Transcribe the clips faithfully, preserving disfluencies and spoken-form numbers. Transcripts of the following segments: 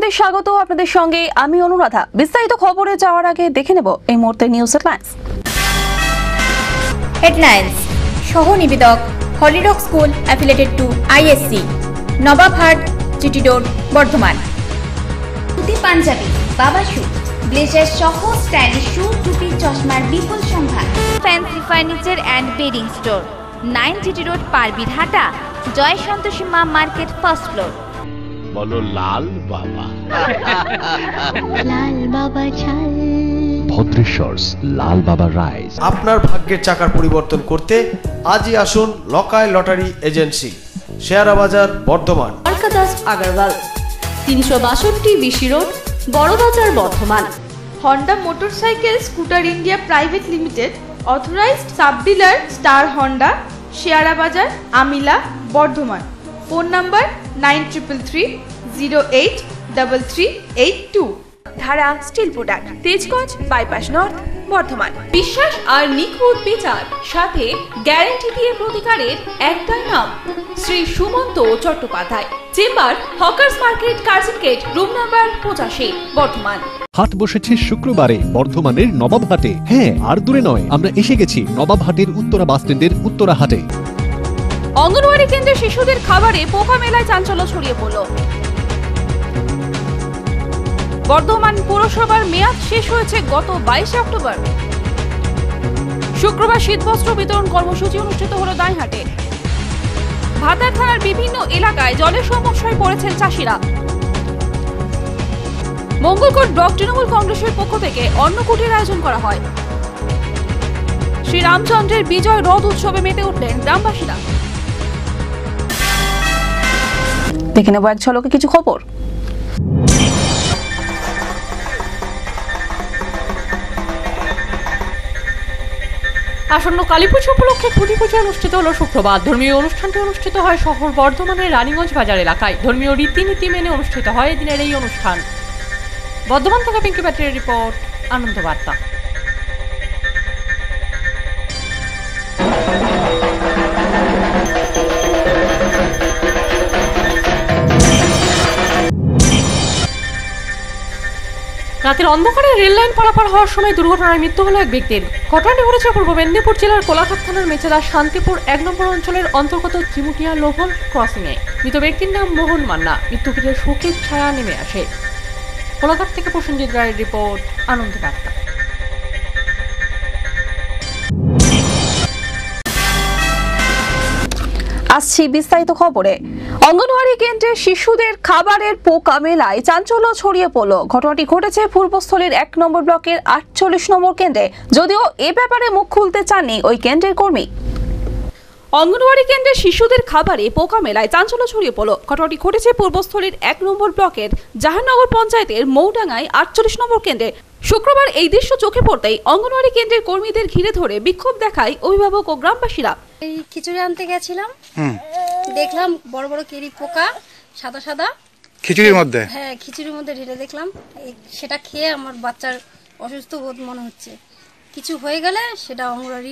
আপনাদের স্বাগত। আপনাদের সঙ্গে আমি অনুরাধা। বিস্তারিত খবরে যাওয়ার আগে দেখে নেব এই মুহূর্তের নিউজ হেডলাইন্স। হেডলাইন্স। সহ নিবেদক Holy Rock school affiliated to ISC, Nawabhat, GT road, Bardhaman. Dhoti Punjabi, বাবা শু, ব্লেজার সহ স্টাইলিশ শু, টুপি, চশমার বিপুল সম্ভার। Fancy furniture and bedding store, nine GT road, Parbirhata, Jai Santoshi Maa market, first floor. বলো লাল বাবা। লাল বাবা চাল। ভদ্রেশ্বরস লাল বাবা রাইস। আপনার ভাগ্যের চাকার পরিবর্তন করতে আজই আসুন লকায় লটারি এজেন্সি, শেয়ারা বাজার, বর্ধমান। আলকাদাস আগরওয়াল, তিনশো বাষট্টি BC road, Barabazar, Bardhaman. Honda motorcycle scooter India private limited, authorised sub dealer star Honda, শেয়ারা বাজার, আমিলা, Bardhaman. Phone number nine triple three zero eight double three eight two. Dhara steel product, Tejganj bypass north, Bardhaman. বিশ্বাস আর নিখুঁত বিচার, সাথে গ্যারান্টি দিয়ে প্রতিকারের একটাই নাম, Shri Sumanta Chattopadhyay. Chamber hawkers market, Curzon gate, room number পঁচাশি, বর্ধমান। হাট বসেছে শুক্রবারে বর্ধমানের নবাবহাটে। হ্যাঁ, আর দূরে নয়, আমরা এসে গেছি নবাবহাটের উত্তরা বাস স্ট্যান্ডের উত্তরা হাটে। অঙ্গনওয়াড়ি কেন্দ্রে শিশুদের খাবারে পোকা মেলায় চাঞ্চল্য ছড়িয়ে পড়ল। বর্ধমান পুরসভার মেয়াদ শেষ হয়েছে গত বাইশে অক্টোবর। শুক্রবার শীতবস্ত্র বিতরণ কর্মসূচি অনুষ্ঠিত হলো দাঁইহাটে। ভাতার থানার বিভিন্ন এলাকায় জলের সমস্যায় পড়েছেন চাষিরা। মঙ্গলকোট ব্লক তৃণমূল কংগ্রেসের পক্ষ থেকে অন্নকূটের আয়োজন করা হয়। শ্রীরামচন্দ্রের বিজয় রথ উৎসবে মেতে উঠলেন গ্রামবাসীরা। দেখে নেব এক ঝলকে কিছু খবর। আসন্ন কালীপুজো উপলক্ষে খুঁটি পুজো অনুষ্ঠিত হলো শুক্রবার। ধর্মীয় অনুষ্ঠানটি অনুষ্ঠিত হয় শহর বর্ধমানের রানীগঞ্জ বাজার এলাকায়। ধর্মীয় রীতিনীতি মেনে অনুষ্ঠিত হয় এদিনের এই অনুষ্ঠান। বর্ধমান থেকে পিঙ্কি পাত্রের রিপোর্ট, আনন্দ বার্তা। রাতের অন্ধকারে রেল লাইন পারাপার হওয়ার সময় দুর্ঘটনায় মৃত্যু হলো এক ব্যক্তির। ঘটনাটি ঘটেছে পূর্ব মেদিনীপুর জেলার কোলাঘাট থানার মেচেদা শান্তিপুর এক নম্বর অঞ্চলের অন্তর্গত চিমুটিয়া লোভল ক্রসিং এ। মৃত ব্যক্তির নাম মোহন মান্না। মৃত্যু ঘিরে শোকের ছায়া নেমে আসে। কোলাঘাট থেকে প্রসেনজিৎ রায়ের রিপোর্ট, আনন্দ বার্তা। আসছি বিস্তারিত খবরে। অঙ্গনওয়াড়ি কেন্দ্রে শিশুদের খাবারের পোকা মেলায় চাঞ্চল্য ছড়িয়ে পড়ল। ঘটনাটি ঘটেছে পূর্বস্থলীর এক নম্বর ব্লকের আটচল্লিশ নম্বর কেন্দ্রে। যদিও এ ব্যাপারে মুখ খুলতে চাননি ওই কেন্দ্রের কর্মী। অঙ্গনওয়াড়ি কেন্দ্রে শিশুদের খাবারে পোকা মেলায় চাঞ্চল্য ছড়িয়ে পড়ল। ঘটনাটি ঘটেছে পূর্বস্থলীর এক নম্বর ব্লকের জাহাননগর পঞ্চায়েতের মৌডাঙ্গায় আটচল্লিশ নম্বর কেন্দ্রে। শুক্রবার এই দৃশ্য চোখে পড়তেই অঙ্গনওয়াড়ি কেন্দ্রের কর্মীদের ঘিরে ধরে বিক্ষোভ দেখায় অভিভাবক ও গ্রামবাসীরা। এই খিচুড়ি আনতে গেছিলাম, দেখলাম বড় বড় কেরি পোকা সাদা সাদা খিচুড়ির মধ্যে। হ্যাঁ, খিচুড়ির মধ্যে ঢেলে দেখলাম। সেটা খেয়ে আমার বাচ্চার অসুস্থ বোধ মনে হচ্ছে। কিছু হয়ে গেলে সেটা অঙ্গনওয়াড়ি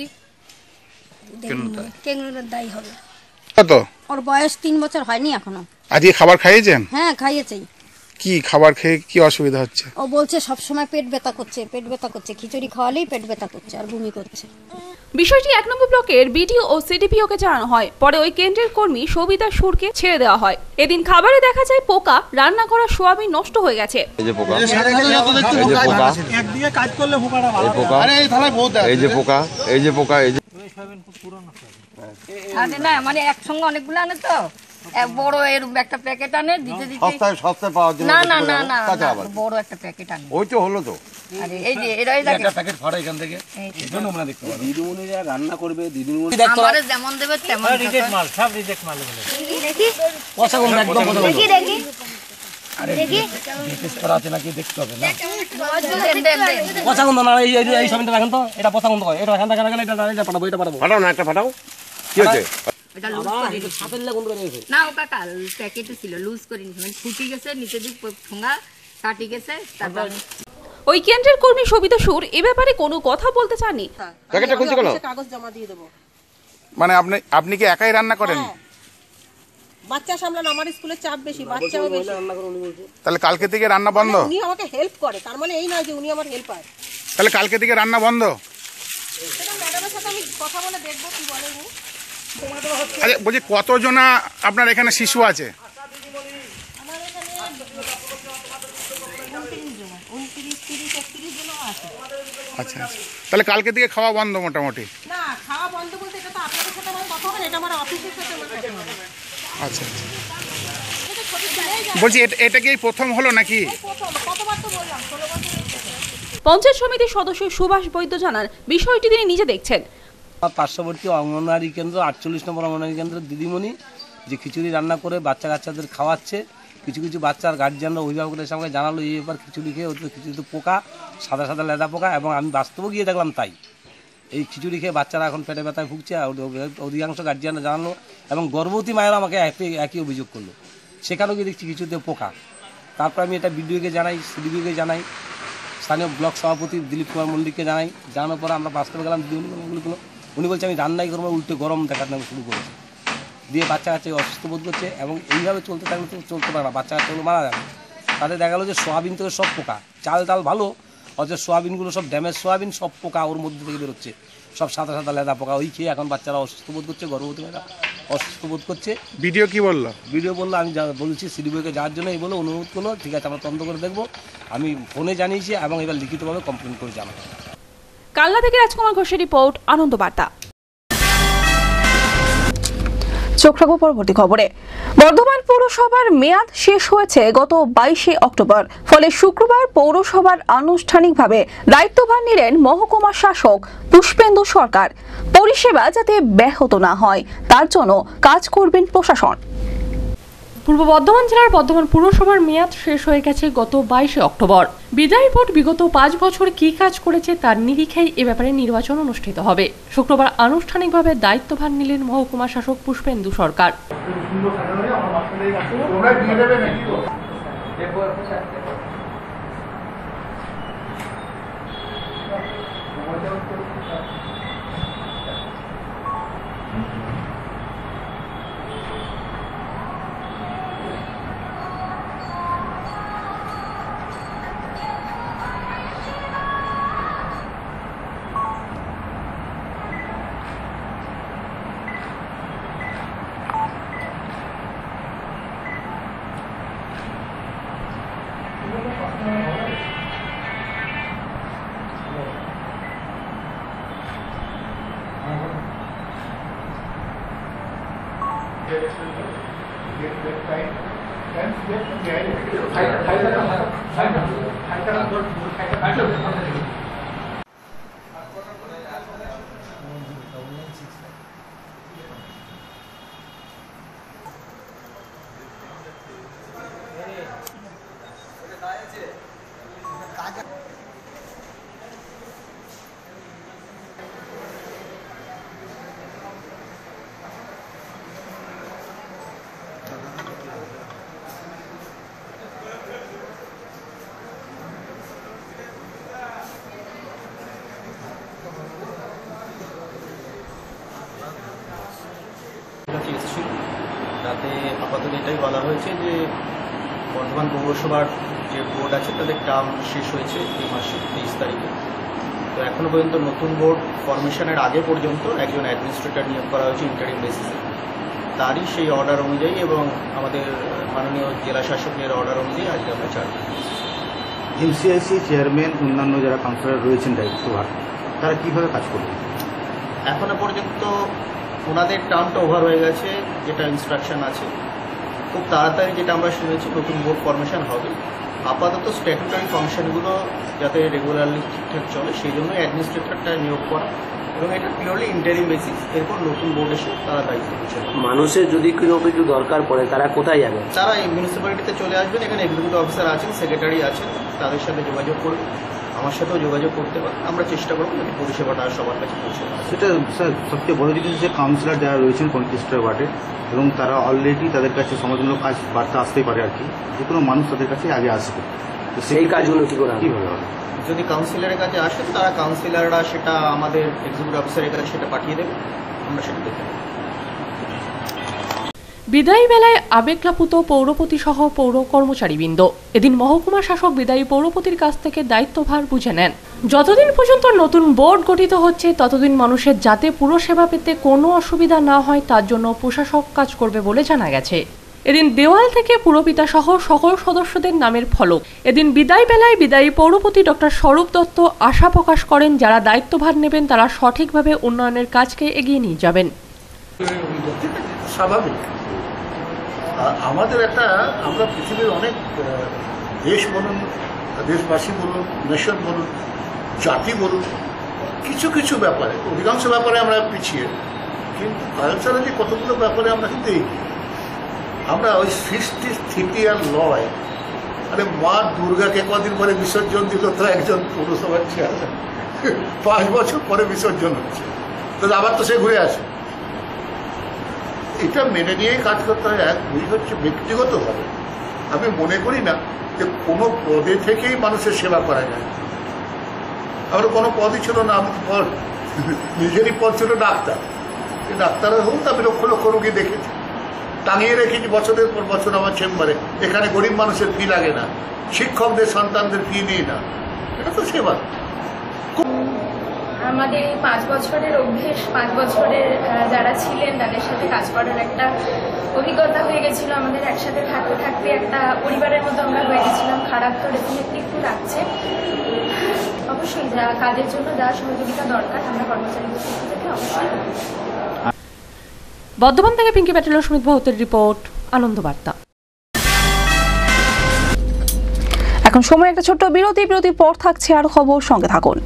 কেন্দ্রের দায়ী হবে। কত? ওর বয়স তিন বছর হয়নি এখনো। আজকে খাবার খাইয়েছেন? হ্যাঁ, খাইয়েছি। কি খাবার খেয়ে কি অসুবিধা হচ্ছে? ও বলছে সব সময় পেট ব্যথা করছে, পেট ব্যথা করছে, খিচুড়ি খাওয়ালেই পেট ব্যথা করছে আর বমি করছে। বিষয়টি এক নম্বর ব্লকের বিডিও ও সিডিপিওকে জানানো হয়। পরে ওই কেন্দ্রের কর্মী সবিতা সুরকে ছেড়ে দেওয়া হয়। এদিন খাবারে দেখা যায় পোকা, রান্না করা সোয়াবিন নষ্ট হয়ে গেছে। এই যে পোকা, এই যে পোকা, একদিকে কাজ করলে পোকাটা ভালো। এই পোকা, আরে এই থালায় বহুত আছে। এই যে পোকা, এই যে পোকা, এই যে সোয়াবিন খুব পুরনো সোয়াবিন। আরে না, মানে একসঙ্গে অনেকগুলো আনে তো, এক বড় এর একটা প্যাকেট আনে দিতে দিতে সস্তায় সস্তায় পাওয়ার জন্য। না না না না, বড় একটা প্যাকেট আনে। ওই তো হলো তো। আরে এই যে এরাই লাগে একটা প্যাকেট ফাড়া এখান থেকে। এই জন্য আমরা দেখতে পাবো দিদিমণিরা রান্না করবে, দিদিমণি আমারে যেমন দেবে তেমন। রিজেক্ট মাল, সব রিজেক্ট মাল বলে। দেখি পয়সা কম একদম বন্ধ। দেখি দেখি আরে দেখি টেস্ট করা আছে নাকি দেখতে হবে না। দেন দেন দেন পয়সা কম না। এই এই সবটা রাখেন তো, এটা পয়সা কম হয়। এটা রাখেন রাখেন রাখেন, এটা এটা পাঠাবো, এটা পাঠাবো। ফাটাও না, একটা ফাটাও। কি হচ্ছে? এটা লুজ করে দিই। সাথে নিলে বন্ধ করে দিয়েছে না, ওটা কাল প্যাকেটে ছিল, লুজ করে নিয়েছে, মানে ফুটি গেছে, নিচে দিক ঠোঙা কাটি গেছে। তারপর ওই কেন্দ্রের কর্মী সবিতা সুর এ ব্যাপারে কোনো কথা বলতে চাননি। প্যাকেটটা খুলতে গেল, কাগজ জমা দিয়ে দেব। মানে আপনি আপনি কি একাই রান্না করেন? বাচ্চা সামলানো আমার স্কুলের চাপ বেশি, বাচ্চাও বেশি। তাহলে কালকে থেকে রান্না বন্ধ? উনি আমাকে হেল্প করে, তার মানে এই নয় যে উনি আমার হেল্পার। তাহলে কালকে থেকে রান্না বন্ধ? সেটা ম্যাডামের সাথে আমি কথা বলে দেখবো কি বলে উনি। আচ্ছা বলছি কতজনা আপনার এখানে শিশু আছে? আমার এখানে উনত্রিশ জন, উনত্রিশ তিরিশ একত্রিশ জন আছে। আচ্ছা আচ্ছা, তাহলে কালকে থেকে খাওয়া বন্ধ মোটামুটি? না, খাওয়া বন্ধ বলতে এটা তো আপনাদের সাথে আমার কথা হবে না, এটা আমার অফিসের সাথে আমার কথা হবে। আচ্ছা আচ্ছা, বলছি এটা এটা কি প্রথম হলো নাকি? প্রথম, কতবার তো বললাম, ষোলো বছর। পঞ্চায়েত সমিতির সদস্য সুভাষ বৈদ্য জানান বিষয়টি তিনি নিজে দেখছেন। পার্শ্ববর্তী অঙ্গনওয়াড়ি কেন্দ্র আটচল্লিশ নম্বর অঙ্গনওয়াড়ি কেন্দ্রের দিদিমণি যে খিচুড়ি রান্না করে বাচ্চা কাচ্চাদের খাওয়াচ্ছে, কিছু কিছু বাচ্চার গার্জিয়ানরা অভিভাবকদের সঙ্গে জানালো এই ব্যাপার খিচুড়ি খেয়ে ওদের খিচুড়িতে পোকা, সাদা সাদা লেদা পোকা, এবং আমি বাস্তবে গিয়ে দেখলাম তাই। এই খিচুড়ি খেয়ে বাচ্চারা এখন পেটে ব্যথায় ভুগছে, অধিকাংশ গার্জিয়ানরা জানালো, এবং গর্ভবতী মায়েরা আমাকে একই একই অভিযোগ করলো, সেখানেও গিয়ে দেখছি খিচুড়িতে পোকা। তারপর আমি এটা বিডিওকে জানাই, সিডিপিকে জানাই, স্থানীয় ব্লক সভাপতি দিলীপ কুমার মল্লিককে জানাই। জানানোর পরে আমরা বাস্তবে গেলাম দিদিমণিগুলো, উনি বলছে আমি রান্নাই করবো, উল্টে গরম দেখানো শুরু করেছি, দিয়ে বাচ্চা কাচ্চা অসুস্থ বোধ করছে, এবং এইভাবে চলতে থাকলে তো চলতে পারে না, বাচ্চা কাচ্চাগুলো মারা যাবে। তাদের দেখা গেলো যে সোয়াবিন থেকে সব পোকা, চাল ডাল ভালো, অথচ সোয়াবিনগুলো সব ড্যামেজ সোয়াবিন, সব পোকা ওর মধ্যে থেকে বেরোচ্ছে, সব সাদা সাদা লেদা পোকা, ওই খেয়ে এখন বাচ্চারা অসুস্থ বোধ করছে, গর্ভবতী মেয়েরা অসুস্থ বোধ করছে। ভিডিও কি বললো? ভিডিও বললো আমি যা বলছি সিডিপিওকে যাওয়ার জন্য এই বলে অনুরোধ করলো, ঠিক আছে আমরা তদন্ত করে দেখবো। আমি ফোনে জানিয়েছি এবং এবার লিখিতভাবে কমপ্লেন করে জানাবো। কালনা থেকে রাজকুমার ঘোষের রিপোর্ট, আনন্দ বার্তা। চোখ রাখবো পরবর্তী খবরে। বর্ধমান পৌরসভার মেয়াদ শেষ হয়েছে গত বাইশে অক্টোবর, ফলে শুক্রবার পৌরসভার আনুষ্ঠানিকভাবে দায়িত্বভার নিলেন মহকুমা শাসক পুষ্পেন্দু সরকার। পরিষেবা যাতে ব্যাহত না হয় তার জন্য কাজ করবেন প্রশাসন। পূর্ব বর্ধমান জেলার বর্ধমান পুরসভার মেয়াদ শেষ হয়ে গেছে গত বাইশে অক্টোবর। বিদায়ী বোর্ড বিগত পাঁচ বছর কি কাজ করেছে তার নিরিখেই এ ব্যাপারে নির্বাচন অনুষ্ঠিত হবে। শুক্রবার আনুষ্ঠানিকভাবে দায়িত্বভার নিলেন মহকুমা শাসক পুষ্পেন্দু সরকার। তাতে আপাতত এটাই বলা হয়েছে যে বর্ধমান পৌরসভার যে বোর্ড আছে তাদের টার্ম শেষ হয়েছে এই মাসের তেইশ তারিখে। তো এখনও পর্যন্ত নতুন বোর্ড ফরমেশনের আগে পর্যন্ত একজন অ্যাডমিনিস্ট্রেটর নিয়োগ করা হয়েছে ইন্টারিম বেসিসে। তারই সেই অর্ডার অনুযায়ী এবং আমাদের মাননীয় জেলা শাসকের অর্ডার অনুযায়ী আজকে আমরা চালু করেছি। এমসিআইসি চেয়ারম্যান অন্যান্য যারা কাউন্সিলর রয়েছেন দায়িত্বভার, তারা কীভাবে কাজ করবে? এখনো পর্যন্ত ওনাদের টার্মটা ওভার হয়ে গেছে, যেটা ইনস্ট্রাকশন আছে। খুব তাড়াতাড়ি যেটা আমরা শুনেছি নতুন বোর্ড ফরমেশন হবে। আপাতত স্ট্যাটুটারি ফাংশনগুলো যাতে রেগুলারলি ঠিকঠাক চলে সেই জন্য অ্যাডমিনিস্ট্রেটরটা নিয়োগ করা, এবং এটা পিওরলি ইন্টারিম বেসিস। এরপর নতুন বোর্ড এসে তারা দায়িত্ব নিচ্ছে। মানুষের যদি কোনো কিছু দরকার পড়ে তারা কোথায় যাবেন? তারা এই মিউনিসিপ্যালিটিতে চলে আসবেন, এখানে এক্সিকিউটিভ অফিসার আছেন, সেক্রেটারি আছেন, তাদের সাথে যোগাযোগ করবে, আমার সাথেও যোগাযোগ করতে পারে। আমরা চেষ্টা করবো যাতে পরিষেবাটা সবার কাছে পৌঁছে দেওয়া। সেটা স্যার সবচেয়ে বড় জিনিস যে কাউন্সিলর যারা রয়েছেন পঁয়ত্রিশটা ওয়ার্ডে, এবং তারা অলরেডি তাদের কাছে সমাজমূলক কাজ বার্তা আসতেই পারে আর কি, যে কোনো মানুষ তাদের কাছে আগে আসবে। তো সেই কাজগুলো কী করে কীভাবে হবে? যদি কাউন্সিলরের কাছে আসেন তারা কাউন্সিলররা সেটা আমাদের এক্সিকিউটিভ অফিসারের কাছে সেটা পাঠিয়ে দেবে, আমরা সেটা দেখে নেব। বিদায়ী বেলায় আবেগপ্লাপুত পৌরপতি সহ পৌর কর্মচারীবৃন্দ। এদিন মহকুমা শাসক বিদায়ী পৌরপতির কাছ থেকে দায়িত্বভার বুঝে নেন। যতদিন পর্যন্ত নতুন বোর্ড গঠিত হচ্ছে ততদিন মানুষের যাতে পুরো সেবা পেতে কোনো অসুবিধা না হয় তার জন্য প্রশাসক কাজ করবে বলে জানা গেছে। এদিন দেওয়াল থেকে পুরপিতা সহ সকল সদস্যদের নামের ফলক। এদিন বিদায় বেলায় বিদায়ী পৌরপতি ডক্টর স্বরূপ দত্ত আশা প্রকাশ করেন যারা দায়িত্বভার নেবেন তারা সঠিকভাবে উন্নয়নের কাজকে এগিয়ে নিয়ে যাবেন। স্বাভাবিক, আমাদের একটা আমরা পৃথিবীর অনেক দেশ বলুন, দেশবাসী বলুন, নেশন বলুন, জাতি বলুন, কিছু কিছু ব্যাপারে, অধিকাংশ ব্যাপারে আমরা পিছিয়ে, কিন্তু কালচারালি কতগুলো ব্যাপারে আমরা কিন্তু এগিয়ে। আমরা ওই সৃষ্টি স্থিতি আর লয়, আরে মা দুর্গাকে কদিন পরে বিসর্জন দিল তো একজন পৌরসভার চেয়ারম্যান, পাঁচ বছর পরে বিসর্জন হচ্ছে, তো আবার তো সে ঘুরে আসে। এটা মেনে নিয়েই কাজ করতে হয়। এক দুই হচ্ছে ব্যক্তিগতভাবে আমি মনে করি না যে কোনো পদে থেকেই মানুষের সেবা করা যায়। আমার কোনো পদই ছিল না, আমি পদ নিজেরই পদ ছিল ডাক্তার। ডাক্তারের হোক আমি লক্ষ লক্ষ রোগী দেখেছি, টাঙিয়ে রেখেছি বছরের পর বছর আমার চেম্বারে। এখানে গরিব মানুষের ফি লাগে না, শিক্ষকদের সন্তানদের ফি নিই না, এটা তো সেবা। আমাদের এই পাঁচ বছরের অভ্যেস, পাঁচ বছরের যারা ছিলেন তাদের সাথে কাজ করার একটা অভিজ্ঞতা হয়ে গেছিল। আমাদের একসাথে থাকতে থাকতে একটা পরিবারের মতো আমরা হয়ে গেছিলাম। খারাপ তো ডেফিনেটলি একটু লাগছে। অবশ্যই যা কাজের জন্য যা সহযোগিতা দরকার আমরা কর্মচারীদের থেকে অবশ্যই। বর্ধমান থেকে পিঙ্কি প্যাটেল ও সুমিত ভৌতের রিপোর্ট, আনন্দ বার্তা। এখন সময় একটা ছোট্ট বিরতি, বিরতির পর থাকছে আরো খবর, সঙ্গে থাকুন।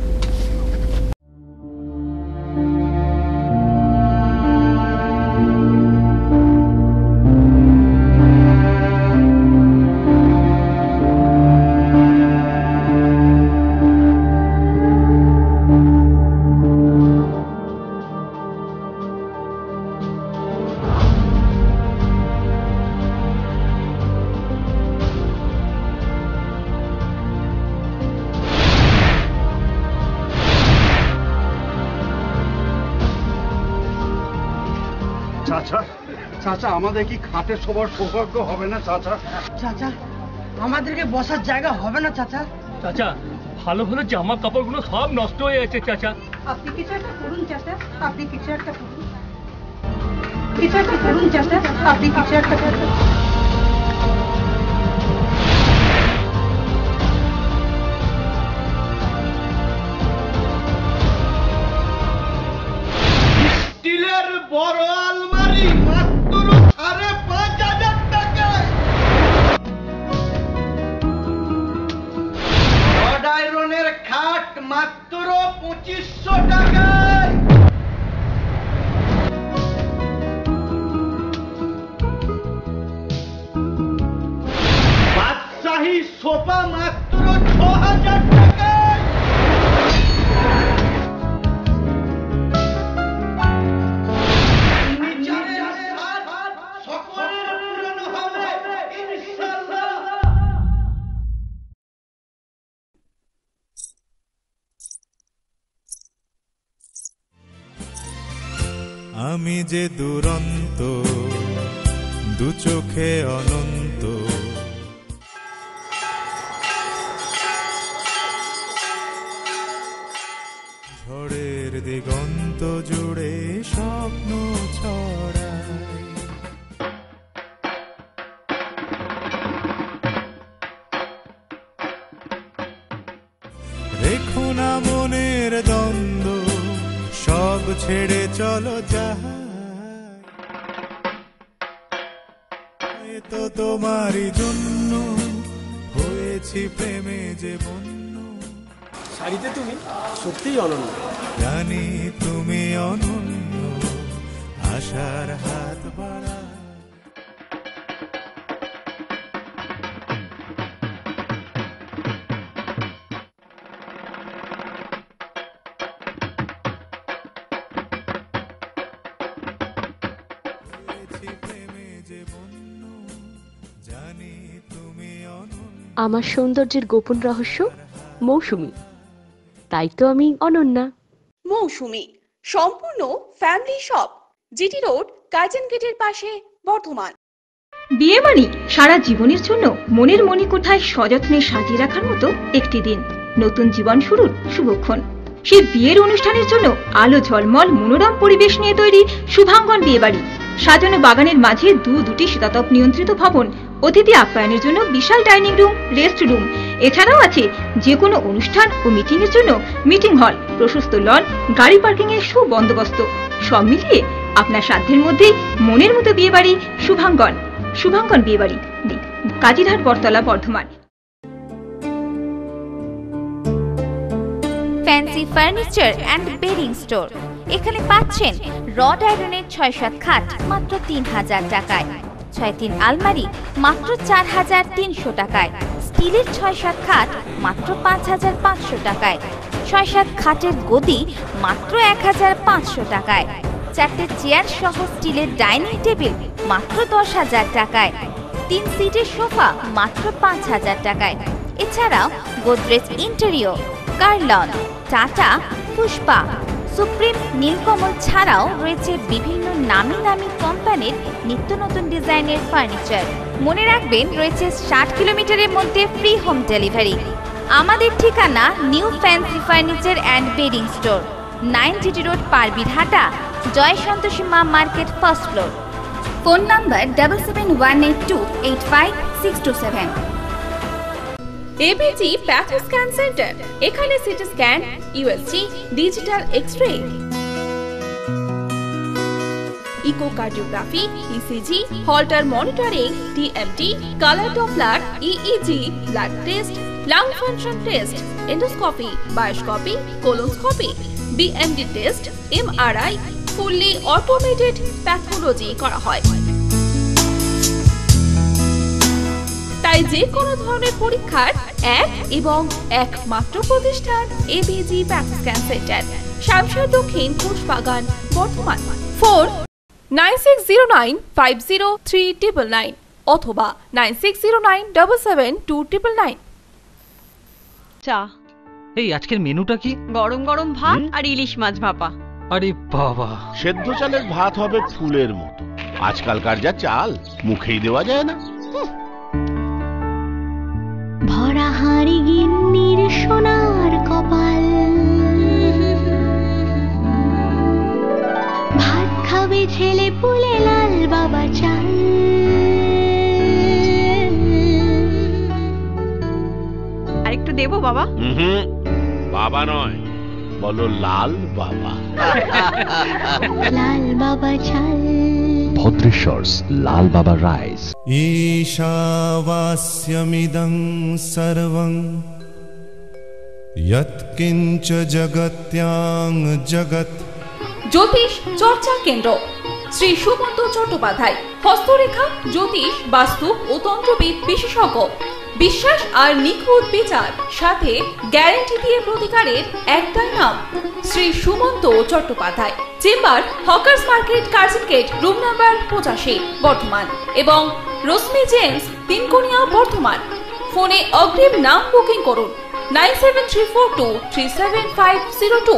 চাচা, চাচা আমাদের কি খাটে সবার সৌভাগ্য হবে না চাচা? চাচা আমাদেরকে বসার জায়গা হবে না চাচা? চাচা ভালো ভালো জামা কাপড়গুলো সব নষ্ট হয়ে গেছে চাচা। আপনি কিছু একটা করুন চাচা, আপনি কিছু একটা করুন, কিছু একটা করুন চাচা, আপনি কিছু একটা করুন। স্টিলের বড় আলমারি মাত্র সাড়ে পাঁচ হাজার টাকায়, রড আয়রনের খাট মাত্র পঁচিশশো টাকায়, বাদশাহী সোফা মাত্র ছ হাজার টাকায়, আমি যে দুরন্ত দু চোখে অনন্ত, ঝড়ের দিগন্ত জুড়ে স্বপ্ন ছড়ায়, রেখো না মনের দ্বন্দ্ব, সব ছেড়ে চলো যাই, তো তোমারই জন্য হয়েছি প্রেমে যে বন্য। শাড়িতে তুমি সত্যিই অনন্য, জানি তুমি অনন্য, আশার হাত বাড়া। আমার সৌন্দর্যের গোপন রহস্য মৌসুমী, তাই তো আমি অনন্যা। মৌসুমী সম্পূর্ণ family shop, GT road, Curzon গেটের পাশে, বর্ধমান। বিয়ে মানে সারা জীবনের জন্য মনের মণিকোঠায় সযত্নে সাজিয়ে রাখার মতো একটি দিন, নতুন জীবন শুরুর শুভক্ষণ। সেই বিয়ের অনুষ্ঠানের জন্য আলো ঝলমল মনোরম পরিবেশ নিয়ে তৈরি শুভাঙ্গন বিয়েবাড়ি। সাজানো বাগানের মাঝে দু দুটি শীতাতপ নিয়ন্ত্রিত ভবন, অতিথি আপ্যায়নের জন্য বিশাল ডাইনিং রুম, রেস্ট রুম। এছাড়াও আছে যে কোনো অনুষ্ঠান ও মিটিং এর জন্য মিটিং হল, প্রশস্ত লন, গাড়ি পার্কিং এর সুবন্দোবস্ত। সব মিলিয়ে আপনার সাধ্যের মধ্যে মনের মতো বিয়েবাড়ি শুভাঙ্গন। শুভাঙ্গন বিয়েবাড়ি, Kazirhat, Battala, Bardhaman. Fancy furniture and bedding store. এখানে পাচ্ছেন রড আয়রনের ছয় সাত খাট মাত্র তিন হাজার টাকায়, ছয় তিন আলমারি মাত্র চার হাজার তিনশো টাকায়, স্টিলের ছয় সাত খাট মাত্র পাঁচ হাজার পাঁচশো টাকায়, ছয় সাত খাটের গদি মাত্র এক হাজার পাঁচশো টাকায়, চারটে চেয়ার সহ স্টিলের ডাইনিং টেবিল মাত্র দশ হাজার টাকায়, তিন সিটের সোফা মাত্র পাঁচ হাজার টাকায়। এছাড়াও গোদরেজ ইন্টেরিয়র, কার্লন, টাটা, পুষ্পা, সুপ্রিম, নীলকমল ছাড়াও রয়েছে বিভিন্ন নামি দামি কোম্পানির নিত্য নতুন ডিজাইনের ফার্নিচার। মনে রাখবেন, রয়েছে ষাট কিলোমিটারের মধ্যে ফ্রি হোম ডেলিভারি। আমাদের ঠিকানা new fancy furniture and bedding store, nine GT road, Parbirhata, Jai Santoshi Maa market, first floor. Phone number double seven one eight two eight five six two seven. ABG patho scan centre. এখানে CT scan, USG, digital X-ray, echocardiography, ECG, Holter monitoring, TMT, colour Doppler, EEG, blood test, lung function test, endoscopy, bioscopy, colonoscopy, BMD test, MRI, fully automated pathology করা হয়। তাই যে কোনো ধরনের পরীক্ষার এক এবং একমাত্র প্রতিষ্ঠান ABG patho scan centre, Shamshar দক্ষিণ, Ghoshbagan, Bardhaman. Phone nine six zero nine five zero three triple nine অথবা nine six zero nine double seven two triple nine. চা। এই আজকের মেনুটা কি? গরম গরম ভাত আর ইলিশ মাছ ভাপা। আরে বাবা, সেদ্ধ চালের ভাত হবে ফুলের মতো। আজকালকার যা চাল, মুখেই দেওয়া যায় না। ভরা হাড়ি গিন্নির সোনার কপাল, ভাত খাবে ছেলে পুলে লাল বাবা চাল। আর একটু দেবো বাবা? হুম, বাবা নয়, বলো লাল বাবা। লাল বাবা চাল। ভদ্রেশ্বরস লাল বাবা রাইস। ঈশাवास्यमिदं सर्वं यत्किञ्च जगत्यां जगत्। জ্যোতিষ চর্চা কেন্দ্র, শ্রী সুমন্ত চট্টোপাধ্যায়, হস্তরেখা, জ্যোতিষ, বাস্তু ও তন্ত্রবিদ বিশেষজ্ঞ। বিশ্বাস আর নিখুঁত বিচার, সাথে গ্যারান্টি দিয়ে প্রতিকারের একটাই নাম, Shri Sumanta Chattopadhyay. Chamber hawkers market, Curzon gate, room number পঁচাশি, বর্ধমান এবং রশ্মি জেমস, তিনকোনিয়া, বর্ধমান। ফোনে অগ্রিম নাম বুকিং করুন nine seven three four two three seven five zero two.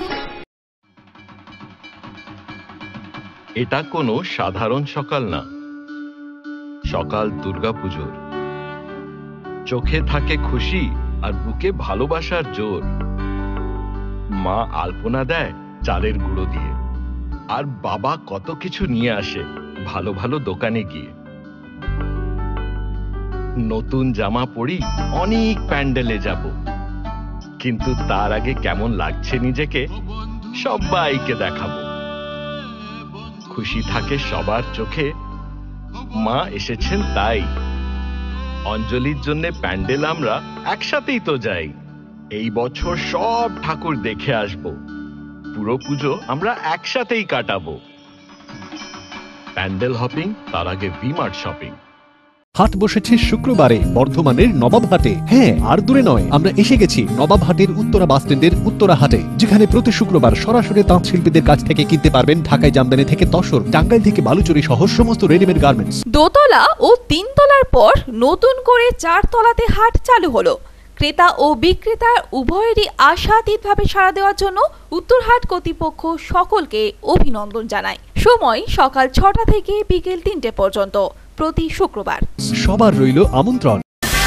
এটা কোনো সাধারণ সকাল না, সকাল দুর্গাপুজোর। চোখে থাকে খুশি আর বুকে ভালোবাসার জোর। মা আলপনা দেয় চালের গুঁড়ো দিয়ে, আর বাবা কত কিছু নিয়ে আসে ভালো ভালো দোকানে গিয়ে। নতুন জামা পরি অনেক প্যান্ডেলে যাব, কিন্তু তার আগে কেমন লাগছে নিজেকে সবাইকে দেখাবো। খুশি থাকে সবার চোখে, মা এসেছেন তাই। অঞ্জলির জন্য প্যান্ডেল আমরা একসাথেই তো যাই। এই বছর সব ঠাকুর দেখে আসব, পুরো পুজো আমরা একসাথেই কাটাবো। প্যান্ডেল হপিং, তার আগে ভি-মার্ট শপিং। হাট বসেছে শুক্রবারে বর্ধমানের নবাবহাটে। হ্যাঁ, আর দূরে নয়, আমরা এসে গেছি নবাবহাটের উত্তরা বাস স্ট্যান্ডের উত্তরা হাটে, যেখানে প্রতি শুক্রবার সরাসরি তাঁত শিল্পীদের কাছ থেকে কিনতে পারবেন ঢাকায় জামদানি থেকে তসর, টাঙ্গাইল থেকে বালুচুরি সহ সমস্ত রেডিমেড গার্মেন্টস। দোতলা ও তিনতলার পর নতুন করে চারতলাতে হাট চালু হলো। ক্রেতা ও বিক্রেতার উভয়েরই আশাতীতভাবে সাড়া দেওয়ার জন্য উত্তরহাট কর্তৃপক্ষ সকলকে অভিনন্দন জানায়। সময় সকাল ছটা থেকে বিকেল তিনটে পর্যন্ত প্রতি শুক্রবার। সবার রইল আমন্ত্রণ।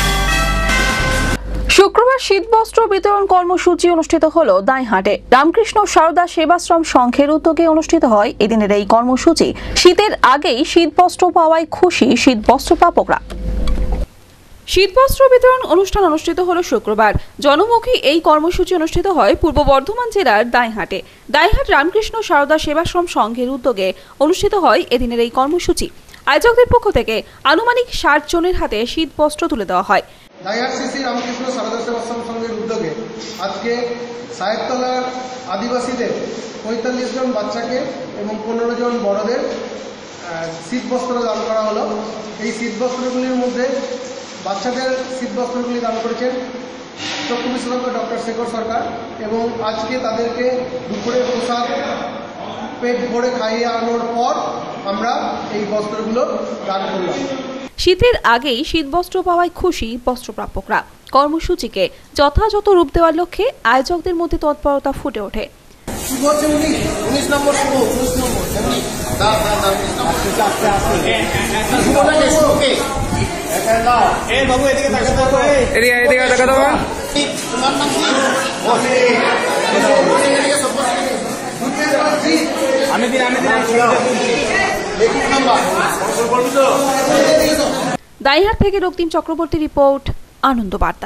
শুক্রবার শীতবস্ত্র বিতরণ কর্মসূচি অনুষ্ঠিত হলো দাইহাটে। রামকৃষ্ণ সারদা সেবাশ্রম সংঘের উদ্যোগে অনুষ্ঠিত হয় এদিনের এই কর্মসূচি। শীতের আগেই শীতবস্ত্র পাওয়ায় খুশি শীতবস্ত্র প্রাপকরা। শীতবস্ত্র বিতরণ অনুষ্ঠান অনুষ্ঠিত হলো শুক্রবার। জনমুখী এই কর্মসূচি অনুষ্ঠিত হয় পূর্ব বর্ধমান জেলার দাইহাটে। দাইহাট রামকৃষ্ণ সারদা সেবাশ্রম সংঘের উদ্যোগে অনুষ্ঠিত হয় এদিনের এই কর্মসূচি। আয়োজকদের পক্ষ থেকে আনুমানিক ষাট জনের হাতে শীতবস্ত্র তুলে দেওয়া হয়। দাইহাট শ্রী শ্রী রামকৃষ্ণ সারদা সেবাশ্রম সংঘের উদ্যোগে আজকে সাহেবতলার আদিবাসীদের পঁয়তাল্লিশ জন বাচ্চাকে এবং পনেরো জন বড়দের শীতবস্ত্র দান করা হলো। এই শীতবস্ত্রগুলির মধ্যে বাচ্চাদের শীতবস্ত্রগুলি দান করেছেন চক্ষু বিশেষজ্ঞ ডক্টর শেখর সরকার, এবং আজকে তাদেরকে দুপুরে প্রসাদ পেট ভরে খাইয়ে আনানোর পর আমরা এই বস্ত্রগুলো দান করলাম। শীতের আগেই শীতবস্ত্র পাওয়ায় খুশি বস্ত্রপ্রাপকরা। কর্মসূচিকে যথাযথ রূপ দেওয়ার লক্ষ্যে আয়োজকদের মধ্যে তৎপরতা ফুটে ওঠে। দাইহাট থেকে রক্তিম চক্রবর্তী রিপোর্ট, আনন্দ বার্তা।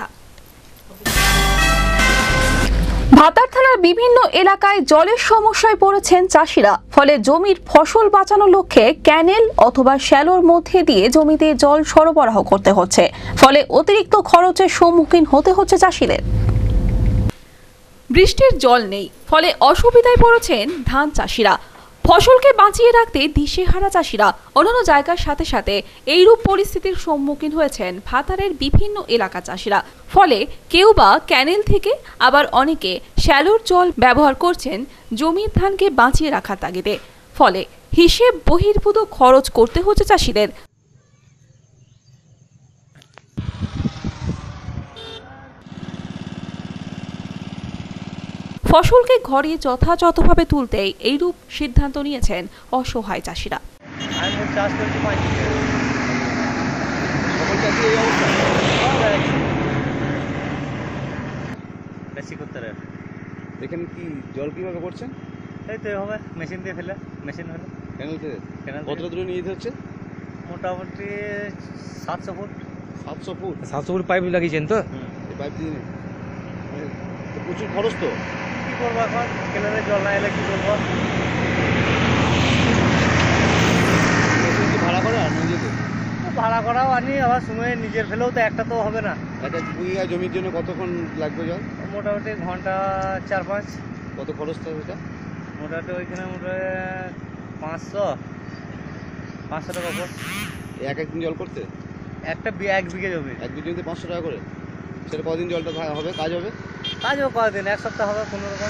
ভাতার থানার বিভিন্ন এলাকায় জলের সমস্যায় পড়েছেন চাষিরা। ফলে জমির ফসল বাঁচানোর লক্ষ্যে ক্যানেল অথবা শ্যালোর মধ্যে দিয়ে জমিতে জল সরবরাহ করতে হচ্ছে। ফলে অতিরিক্ত খরচের সম্মুখীন হতে হচ্ছে চাষিদের। বৃষ্টির জল নেই, ফলে অসুবিধায় পড়েছেন ধান চাষিরা। ফসলকে বাঁচিয়ে রাখতে দিশেহারা চাষিরা। অন্যান্য জায়গার সাথে সাথে এইরূপ পরিস্থিতির সম্মুখীন হয়েছেন ভাতারের বিভিন্ন এলাকা চাষিরা। ফলে কেউ বা ক্যানেল থেকে, আবার অনেকে শ্যালোর জল ব্যবহার করছেন জমির ধানকে বাঁচিয়ে রাখার তাগিদে। ফলে হিসেব বহির্ভূত খরচ করতে হচ্ছে চাষিদের। ফসলকে ঘরে যথাযথভাবে তুলতে এইরূপ সিদ্ধান্ত নিয়েছেন অসহায় চাষিরা। এখানে কি জল কিভাবে করছেন? এই তো হবে মেশিন দিয়ে ফেলে, মেশিন হলে ক্যানেল থেকে কতটা দূরে নিয়ে যেতে হচ্ছে? মোটামুটি সাতশো ফুট। সাতশো ফুট সাতশো ফুট পাইপ লাগিয়েছেন তো? পাইপ দিয়ে প্রচুর খরচ তো। কি করবো এখন, কেনারে জল না এলে কি করবো? ভাড়া করে আর নিজেদের ভাড়া করাও আনি, আবার সময় নিজের ফেলেও তো একটা তো হবে না। একটা বিঘা জমির জন্য কতক্ষণ লাগবে জল? মোটামুটি ঘন্টা চার পাঁচ। কত খরচ তো ওইটা? মোটামুটি ওইখানে মোটামুটি পাঁচশো পাঁচশো টাকা খরচ এক একদিন জল করতে। একটা এক বিঘে জমি, এক বিঘে জমিতে পাঁচশো টাকা করে। সেটা কদিন জলটা হবে, কাজ হবে? কাজ হবে কদিন, এক সপ্তাহ হবে কোনো রকম।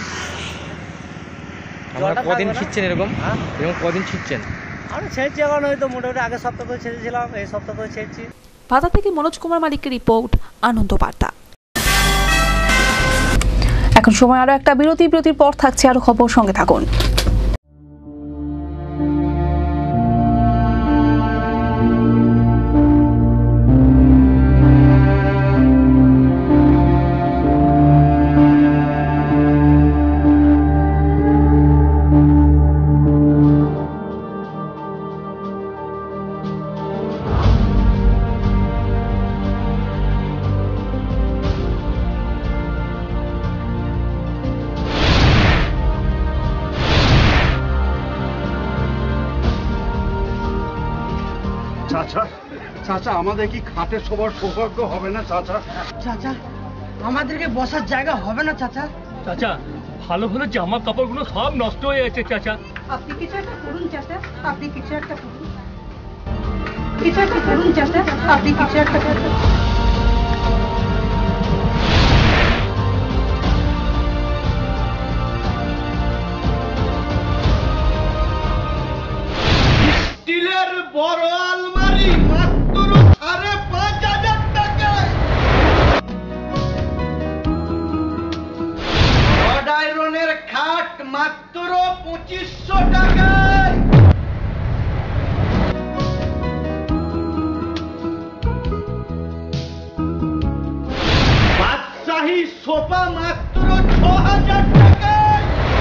কদিন ছিটছেন এরকম? হ্যাঁ এরকম কদিন ছিটছেন? আমরা ছেড়েছি এখন, হয়তো মোটামুটি আগের সপ্তাহ তো ছেড়েছিলাম, এই সপ্তাহ তো ছেড়েছি। ভাতা থেকে মনোজ কুমার মালিকের রিপোর্ট, আনন্দ বার্তা। এখন সময় আরো একটা বিরতি। বিরতির পর থাকছে আরো খবর, সঙ্গে থাকুন। চাচা চাচা আমাদের কি খাটে সবার সৌভাগ্য হবে না চাচা? চাচা আমাদেরকে বসার জায়গা হবে না চাচা? চাচা ভালো ভালো জামা কাপড়গুলো সব নষ্ট হয়ে গেছে চাচা। আপনি কিছু একটা করুন চাচা, আপনি কিছু একটা করুন, কিছু একটা করুন চাচা, আপনি কিছু একটা করুন। স্টিলের বড় আলমারি মাত্র সাড়ে পাঁচ হাজার টাকায়, রড আয়রনের খাট মাত্র পঁচিশশো টাকায়, সোফা মাত্র ছ হাজার টাকায়।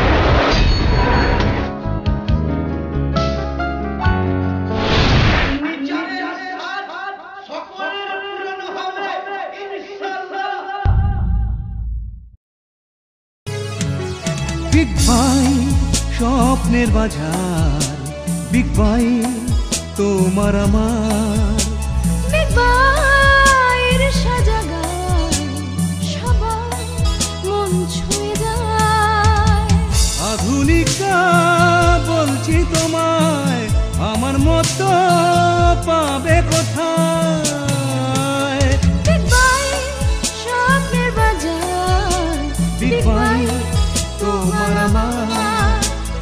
বিগ বাই স্বপ্নের বাজার, বিগ বাই তোমার আমার, বিগ বাইয়ের সাজাগায় সবার মন ছুঁয়ে যায়। আধুনিকা বলছি তোমায়, আমার মতো পাবে কোথায়। বিগ বাই স্বপ্নের বাজার, বিগ বাই তোমার আমার,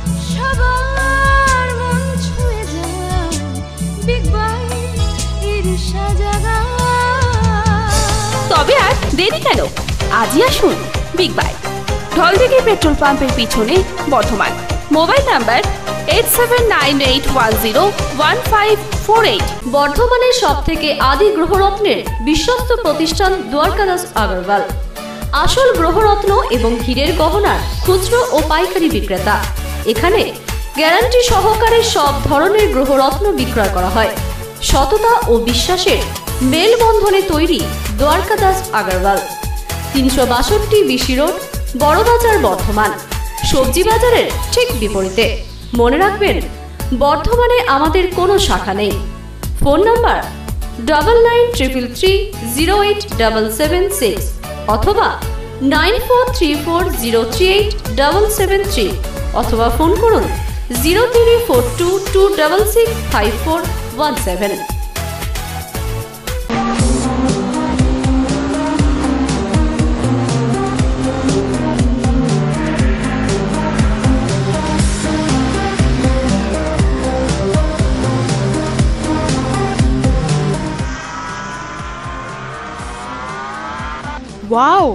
সবার মন ছুঁয়ে যায়। বিগ বাইয়ের সাজাগায়। তবে আর দেরি কেন, আজই আসুন বিগ বাই, ঢলদিঘি পেট্রোল পাম্পের পিছনে, Bardhaman. Mobile number eight seven nine eight one zero one five four eight. বর্ধমানের সব থেকে আদি গ্রহরত্নের বিশ্বস্ত প্রতিষ্ঠান দ্বারকাদাস আগরওয়াল, আসল গ্রহরত্ন এবং হীরের গহনার খুচরো ও পাইকারি বিক্রেতা। এখানে গ্যারান্টি সহকারে সব ধরনের গ্রহরত্ন বিক্রয় করা হয়। সততা ও বিশ্বাসের মেলবন্ধনে তৈরি দ্বারকাদাস আগরওয়াল। তিনশো বাষট্টি বিসি রোড, বড়বাজার, বর্ধমান। সবজি বাজারের ঠিক বিপরীতে। মনে রাখবেন, বর্ধমানে আমাদের কোনো শাখা নেই। Phone number double nine triple three zero eight double seven six অথবা nine four three four zero three eight double seven three অথবা ফোন করুন zero three four two two double six five four one seven. Wow!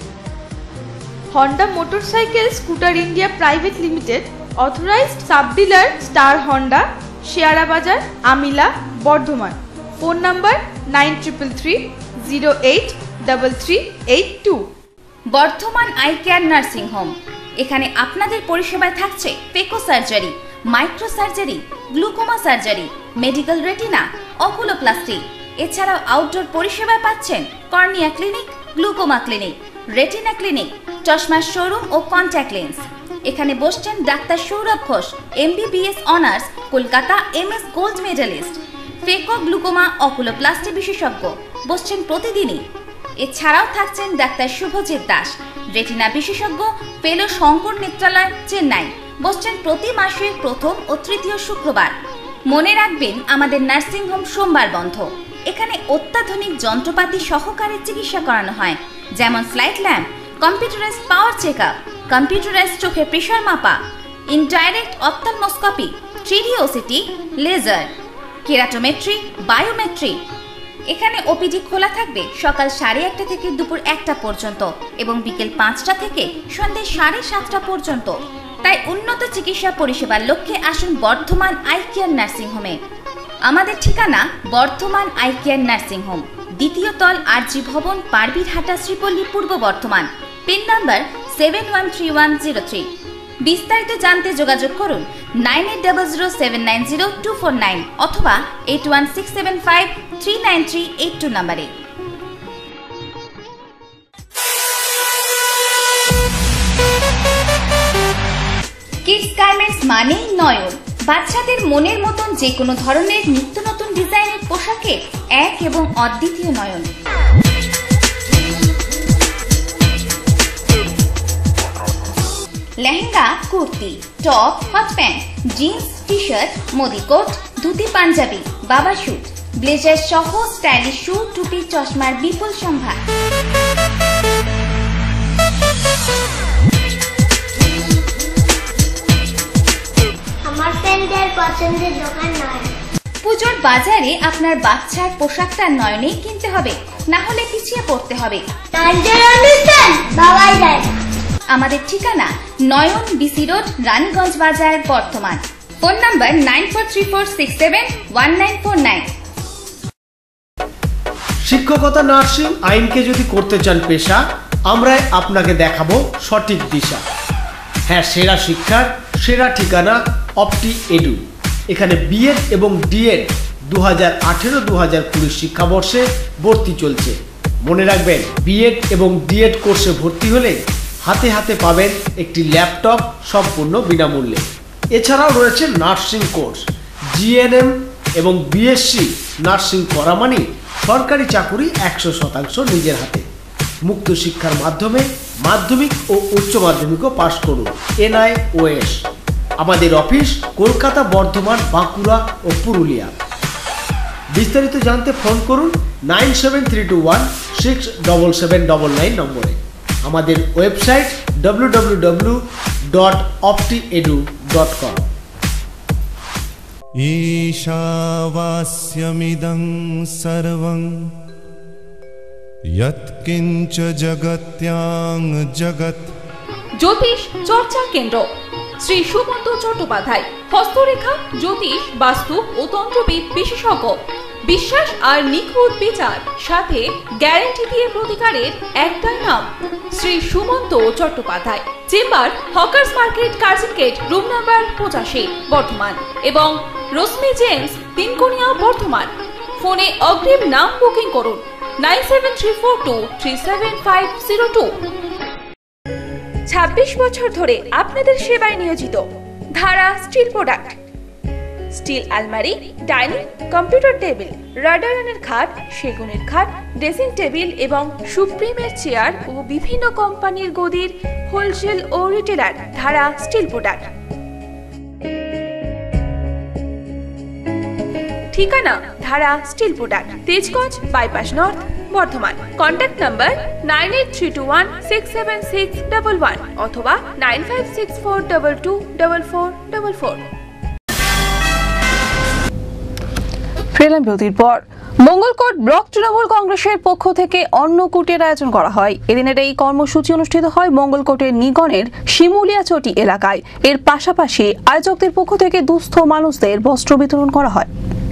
Honda motorcycle scooter India private limited, authorised sub dealer star Honda, শেয়ারা বাজার, আমিলা, Bardhaman. Phone number nine triple three zero eight double three eight two. Bardhaman eye care nursing home, এখানে আপনাদের পরিষেবায় থাকছে phaco surgery, micro surgery, glaucoma surgery, medical retina, oculoplasty. এছাড়াও outdoor পরিষেবায় পাচ্ছেন cornea clinic, glaucoma clinic, retina clinic, চশমার showroom ও contact lens. এখানে বসছেন ডাক্তার Sourav Ghosh, MBBS honours, Kolkata, MS gold medallist, phaco glaucoma oculoplasty বিশেষজ্ঞ, বসছেন প্রতিদিনই। এছাড়াও থাকছেন ডাক্তার শুভজিৎ দাস, রেটিনা বিশেষজ্ঞ, ফেলো শঙ্কর নেত্রালয়, চেন্নাই, বসছেন প্রতি মাসের প্রথম ও তৃতীয় শুক্রবার। মনে রাখবেন, আমাদের নার্সিংহোম সোমবার বন্ধ। এখানে অত্যাধুনিক যন্ত্রপাতি সহকারে চিকিৎসা করানো হয়, যেমন slit lamp, computerised power check up, computerised চোখের প্রেশার মাপা, indirect ophthalmoscopy, three D OCT, laser, keratometry, biometry. এখানে ওপিডি খোলা থাকবে সকাল সাড়ে একটা থেকে দুপুর একটা পর্যন্ত এবং বিকেল পাঁচটা থেকে সন্ধ্যে সাড়ে সাতটা পর্যন্ত। তাই উন্নত চিকিৎসা পরিষেবার লক্ষ্যে আসুন বর্ধমান আই কেয়ার নার্সিং হোমে। আমাদের ঠিকানা Bardhaman eye care nursing home, দ্বিতীয় তল, আরজি ভবন, পারবিরহাটা, শ্রীপল্লী, পূর্ব Bardhaman. Pin number seven one three one zero three. বিস্তারিত জানতে যোগাযোগ করুন nine eight double zero seven nine zero two four nine অথবা eight one six seven five three nine three eight two নাম্বারে। কিডস গার্মেন্টস মানেই নয়ন। বাচ্চাদের মনের মতন যে কোনো ধরনের নিত্য নতুন ডিজাইনের পোশাকে এক এবং অদ্বিতীয় Nayan. Lehenga, kurti, top, hot pant, jeans, T shirt, Modi coat, dhoti, Punjabi, বাবা স্যুট, ব্লেজার সহ স্টাইলিশ শু, টুপি, চশমার বিপুল সম্ভার। আমার ফ্রেন্ডের পছন্দের দোকান নয়। পুজোর বাজারে আপনার বাচ্চার পোশাকটা নয়নেই কিনতে হবে, না হলে পিছিয়ে পড়তে হবে। আমাদের ঠিকানা নয়ন, বিসি রোড, রানীগঞ্জ বাজার, Bardhaman. Phone number nine four three four six seven one nine four nine. শিক্ষকতা, নার্সিং, আইনকে যদি করতে চান পেশা, আমরাই আপনাকে দেখাবো সঠিক দিশা। হ্যাঁ, সেরা শিক্ষার সেরা ঠিকানা অপটি এডু। এখানে বিএড এবং ডিএড দু হাজার আঠেরো দু হাজার কুড়ি শিক্ষাবর্ষে ভর্তি চলছে। মনে রাখবেন, বিএড এবং ডিএড কোর্সে ভর্তি হলে হাতে হাতে পাবেন একটি ল্যাপটপ সম্পূর্ণ বিনামূল্যে। এছাড়াও রয়েছে নার্সিং কোর্স। জিএনএম এবং বিএসসি নার্সিং করা মানে সরকারি চাকুরি একশো শতাংশ নিজের হাতে। মুক্ত শিক্ষার মাধ্যমে মাধ্যমিক ও উচ্চ মাধ্যমিকও পাশ করুন। এনআইওএস। আমাদের অফিস কলকাতা, বর্ধমান, বাঁকুড়া ও পুরুলিয়া। বিস্তারিত জানতে ফোন করুন nine seven three two one six double seven double nine নম্বরে। আমাদের website W W W dot Opti Edu dot com. ईशावास्यमिदं सर्वं यत्किञ्च जगत्यां जगत्। জ্যোতিষ চর্চা কেন্দ্র শ্রী সুমন্ত চট্টোপাধ্যায়, হস্তরেখা, জ্যোতিষ, বাস্তু ও তন্ত্রবিদ বিশেষজ্ঞ। বিশ্বাস আর নিখুঁত বিচার, সাথে গ্যারান্টি দিয়ে প্রতিকারের একটাই নাম, Shri Sumanta Chattopadhyay. Chamber hawkers market, Curzon gate, room number পঁচাশি, বর্ধমান এবং রশ্মি জেমস, তিনকোনিয়া, বর্ধমান। ফোনে অগ্রিম নাম বুকিং করুন nine seven three four two three seven five zero two. ছাব্বিশ বছর ধরে আপনাদের সেবায় নিয়োজিত ধারা স্টিল প্রোডাক্ট। স্টিল আলমারি, ডাইনিং, কম্পিউটার টেবিল, রাডারনের খাট, সেগুনের খাট, ড্রেসিং টেবিল এবং সুপ্রিমের চেয়ার ও বিভিন্ন কোম্পানির গদির হোলসেল ও রিটেলার ধারা স্টিল প্রোডাক্ট। ঠিকানা Dhara steel product, Tejganj bypass north, Bardhaman. Contact number nine eight three two one six seven six double one অথবা nine five six four double two double four double four. ফেরাম বিরতির পর মঙ্গলকোট ব্লক তৃণমূল কংগ্রেসের পক্ষ থেকে অন্নকূটের আয়োজন করা হয়। এদিনের এই কর্মসূচি অনুষ্ঠিত হয় মঙ্গলকোটের নিগনের শিমুলিয়াচটি এলাকায়। এর পাশাপাশি আয়োজকদের পক্ষ থেকে দুস্থ মানুষদের বস্ত্র বিতরণ করা হয়।